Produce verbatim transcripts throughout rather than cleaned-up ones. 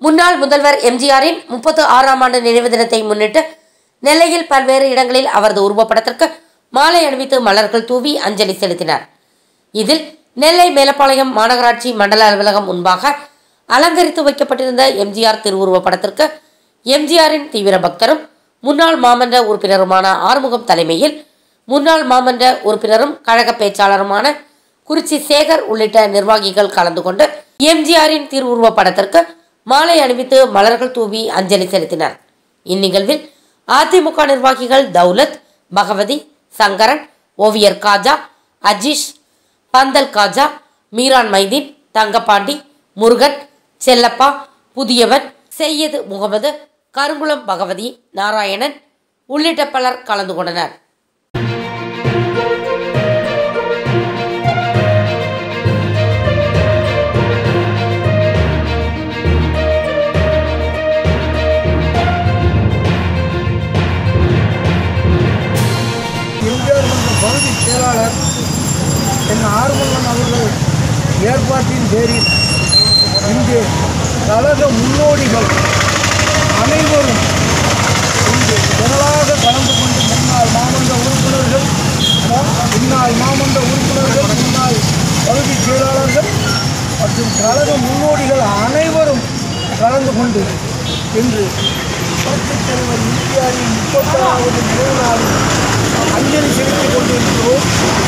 முன்னாள் முதல்வர் எம்ஜிஆரின் முப்பத்து ஆறாம் ஆண்டு நினைவு தினத்தை முன்னிட்டு நெல்லையில் பல்வேறு இடங்களில் அவரது உருவப்படத்திற்கு மாலை அணிவித்து மலர்கள் தூவி அஞ்சலி செலுத்தினார். இதில் நெல்லை மேலப்பாளையம் மாநகராட்சி மண்டல அலுவலகம் முன்பாக அலங்கரித்து வைக்கப்பட்டிருந்த எம்ஜிஆர் திருவுருவப் படத்திற்கு எம்ஜிஆரின் தீவிர பக்தரும் முன்னாள் மாமன்ற உறுப்பினருமான ஆறுமுகம் தலைமையில் முன்னாள் மாமன்ற உறுப்பினரும் கழக பேச்சாளருமான குறிச்சி சேகர் உள்ளிட்ட நிர்வாகிகள் கலந்து கொண்டு எம்ஜிஆரின் திருவுருவப் படத்திற்கு மாலை அணிவித்து மலர்கள் தூவி அஞ்சலி செலுத்தினர். இந்நிகழ்வில் அதிமுக நிர்வாகிகள் தௌலத், பகவதி, சங்கரன், ஓவியர் காஜா, அஜீஷ், பந்தல் காஜா, மீரான் மைதீன், தங்கப்பாண்டி, முருகன், செல்லப்பா, புதியவன், செய்யது முகமது, கருங்குளம் பகவதி, நாராயணன் உள்ளிட்ட பலர் கலந்து கொண்டனர். பகுதி செயலாளர் என் ஆறுமுகம் அவர்கள் ஏற்பாட்டின் பேரில் இங்கு கழக முன்னோடிகள் அனைவரும் இங்கு திரளாக கலந்து கொண்டு முன்னாள் மாமன்ற உறுப்பினர்கள் முன்னாள் மாமன்ற உறுப்பினர்கள் முன்னாள் பகுதி செயலாளர்கள் மற்றும் கழக முன்னோடிகள் அனைவரும் கலந்து கொண்டு இன்று புரட்சித் தலைவர் எம்ஜிஆரின் முப்பத்தாறாவது நினைவு நாளில் அஞ்சலி செலுத்திக் கொண்டிருக்கிறோம்.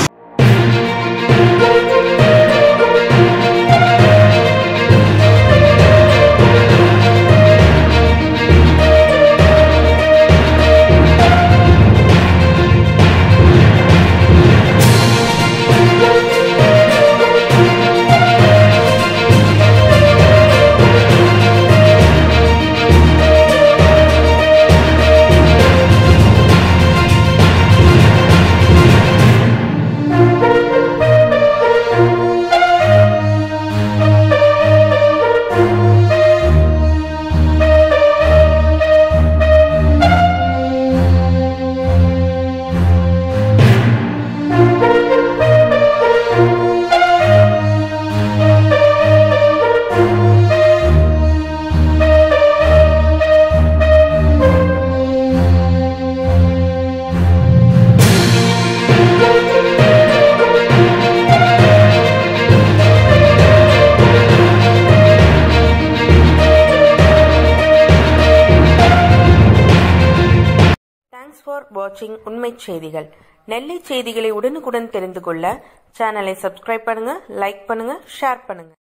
Thanks for watching உண்மை செய்திகள். நெல்லை செய்திகளை உடனுக்குடன் தெரிந்து கொள்ள சேனலை சப்ஸ்கிரைப் பண்ணுங்க, லைக் பண்ணுங்க, ஷேர் பண்ணுங்க.